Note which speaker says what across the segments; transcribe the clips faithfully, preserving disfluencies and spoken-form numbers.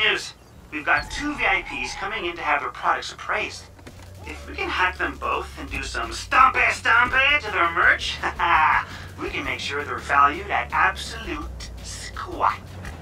Speaker 1: news. We've got two V I Ps coming in to have their products appraised. If we can hack them both and do some stompy stompy to their merch, we can make sure they're valued at absolute squat.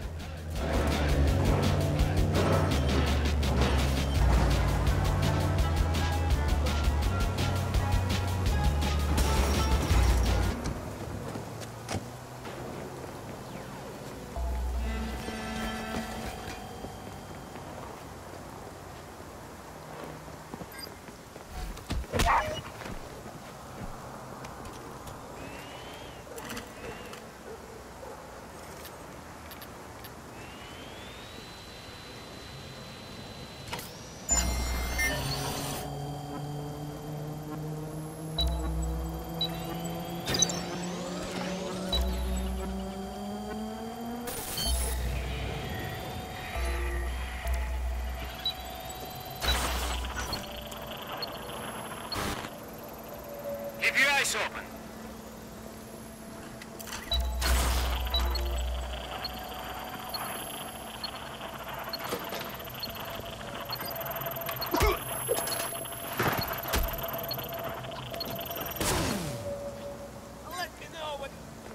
Speaker 2: Keep your eyes open. Let me know what...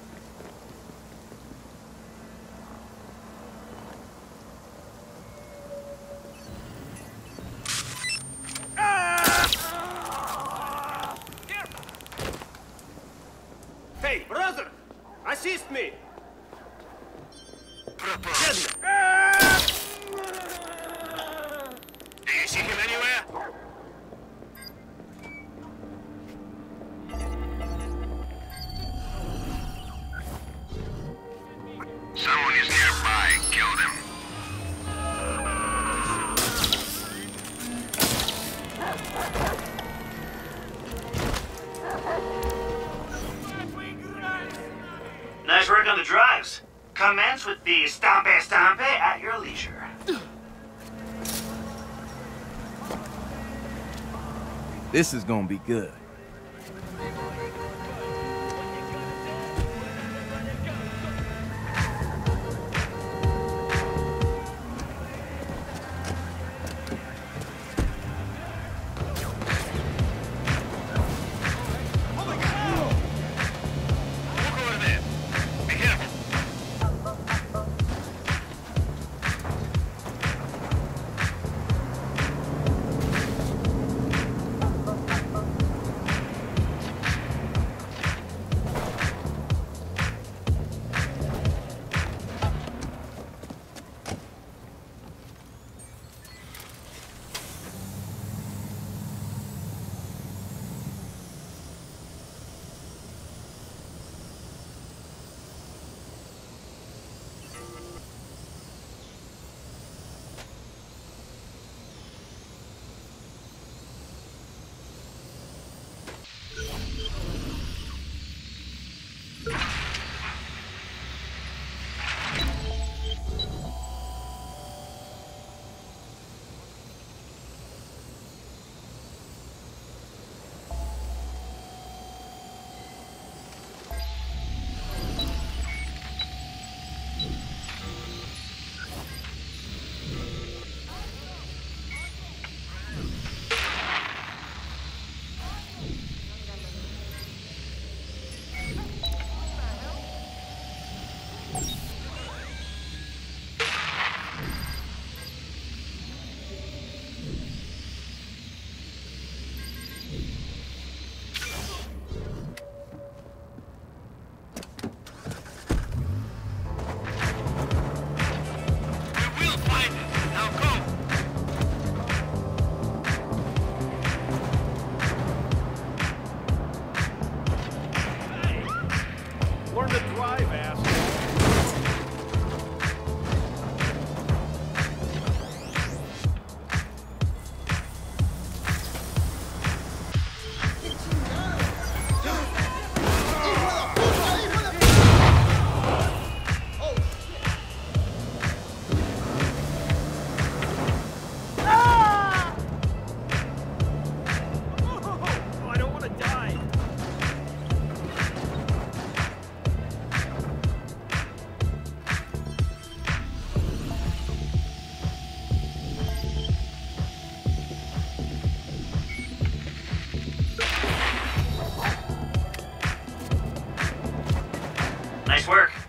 Speaker 3: Hey, brother! Assist me!
Speaker 2: Propose. Do you see him anywhere? Someone is nearby. Kill them.
Speaker 1: Nice work on the drives. Commence with the stompy stompy at your leisure.
Speaker 4: This is gonna be good.
Speaker 2: Look over there. Be careful.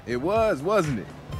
Speaker 4: It was, wasn't it?